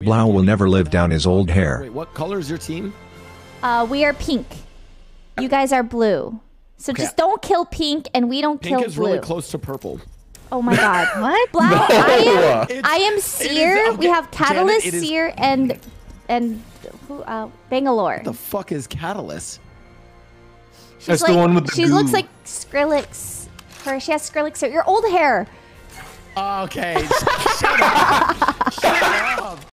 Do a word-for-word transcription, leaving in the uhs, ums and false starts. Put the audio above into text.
Blau will never live down his old hair. Wait, what color is your team? Uh, we are pink. You guys are blue. So Okay. just don't kill pink, and we don't Pink kill is blue. really close to purple. Oh my god. What? Blau, No. I am, It's- I am it is- Seer. okay, We have Catalyst, Janet, it is- Seer, and and who? Uh, Bangalore. What the fuck is Catalyst? She's That's like, the one with the she goo. looks like Skrillex. Her, she has Skrillex hair. Your old hair. Okay. Shut up. Shut up.